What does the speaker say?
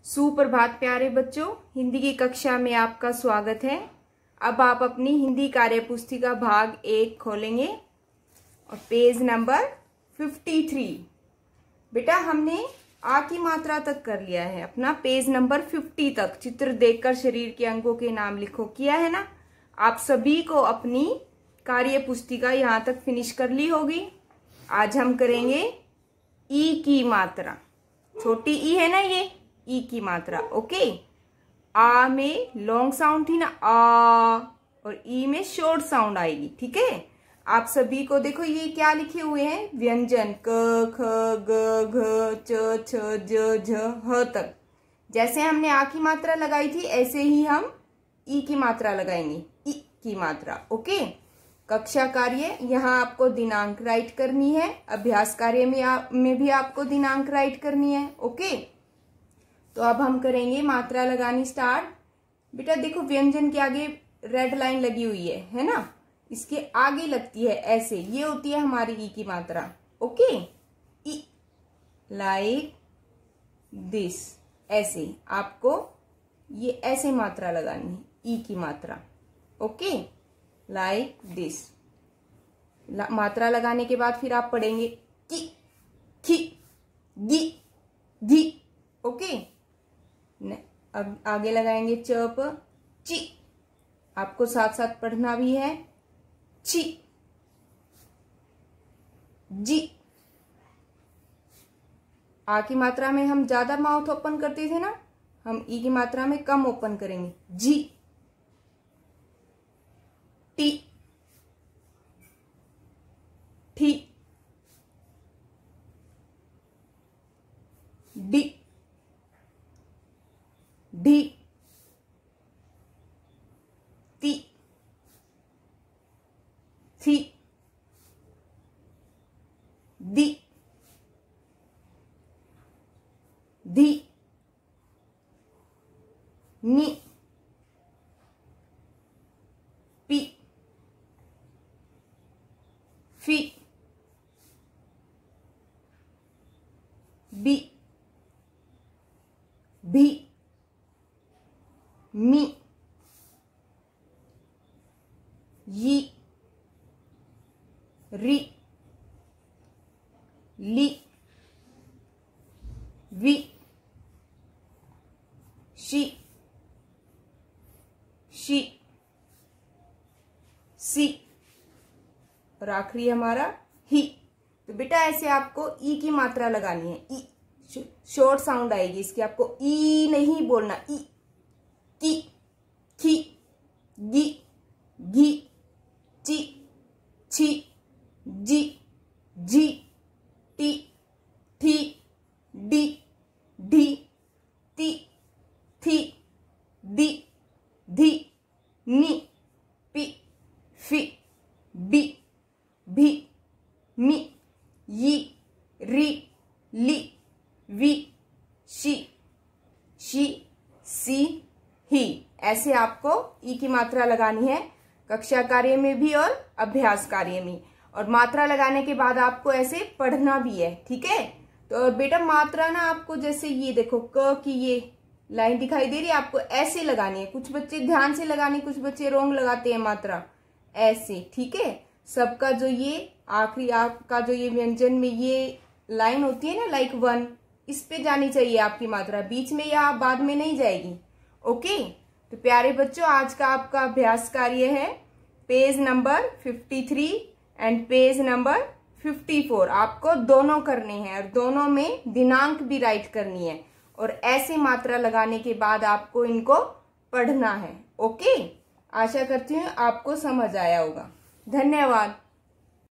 सुप्रभात प्यारे बच्चों, हिंदी की कक्षा में आपका स्वागत है। अब आप अपनी हिंदी कार्य पुस्तिका भाग 1 खोलेंगे और पेज नंबर 53। बेटा हमने आ की मात्रा तक कर लिया है, अपना पेज नंबर 50 तक। चित्र देखकर शरीर के अंगों के नाम लिखो किया है ना। आप सभी को अपनी कार्य पुस्तिका यहाँ तक फिनिश कर ली होगी। आज हम करेंगे ई की मात्रा। छोटी ई है ना, ये ई की मात्रा। ओके, आ में लॉन्ग साउंड थी ना, आ, और ई में शॉर्ट साउंड आएगी। ठीक है, आप सभी को देखो ये क्या लिखे हुए हैं, व्यंजन क ख ग घ च छ ज झ ह तक। जैसे हमने आ की मात्रा लगाई थी ऐसे ही हम ई की मात्रा लगाएंगे, ई की मात्रा। ओके, कक्षा कार्य यहाँ आपको दिनांक राइट करनी है, अभ्यास कार्य में भी आपको दिनांक राइट करनी है। ओके, तो अब हम करेंगे मात्रा लगानी स्टार्ट। बेटा देखो व्यंजन के आगे रेड लाइन लगी हुई है ना, इसके आगे लगती है ऐसे, ये होती है हमारी ई की मात्रा। ओके, ई लाइक दिस, ऐसे आपको ये ऐसे मात्रा लगानी है, ई की मात्रा। Okay, like this. मात्रा लगाने के बाद फिर आप पढ़ेंगे की, खी, गी, घी। ओके, अब आगे लगाएंगे चप, ची। आपको साथ साथ पढ़ना भी है, ची, जी। आ की मात्रा में हम ज्यादा माउथ ओपन करते थे ना, हम ई की मात्रा में कम ओपन करेंगे, जी, टी, ठी, डी, ढी, ती, थी, दी, धी, नी, पी, फी, बी, भी, मी, यी, री, ली, वी, शी, सी, और आखिरी हमारा ही। तो बेटा ऐसे आपको ई की मात्रा लगानी है, ई शॉर्ट साउंड आएगी इसकी, आपको ई नहीं बोलना, ई, की, खी, गी, घी, ची, छी, जी, जी, टी, ठी, डी, ढी, ती, थी, दी, धी, नी, पी, फी, बी, भी, मी, यी, री, ली, वी, शी, सी, ही। ऐसे आपको ई की मात्रा लगानी है, कक्षा कार्य में भी और अभ्यास कार्य में। और मात्रा लगाने के बाद आपको ऐसे पढ़ना भी है। ठीक है, तो बेटा मात्रा ना आपको जैसे ये देखो क की ये लाइन दिखाई दे रही है, आपको ऐसे लगानी है। कुछ बच्चे ध्यान से लगाने, कुछ बच्चे रोंग लगाते हैं मात्रा ऐसे। ठीक है, सबका जो ये आखिरी आपका जो ये व्यंजन में ये लाइन होती है ना, लाइक 1, इस पे जानी चाहिए आपकी मात्रा, बीच में या बाद में नहीं जाएगी। ओके, तो प्यारे बच्चों आज का आपका अभ्यास कार्य है page number 53 and page number 54। आपको दोनों करने हैं और दोनों में दिनांक भी राइट करनी है, और ऐसे मात्रा लगाने के बाद आपको इनको पढ़ना है। ओके, आशा करती हूँ आपको समझ आया होगा। धन्यवाद।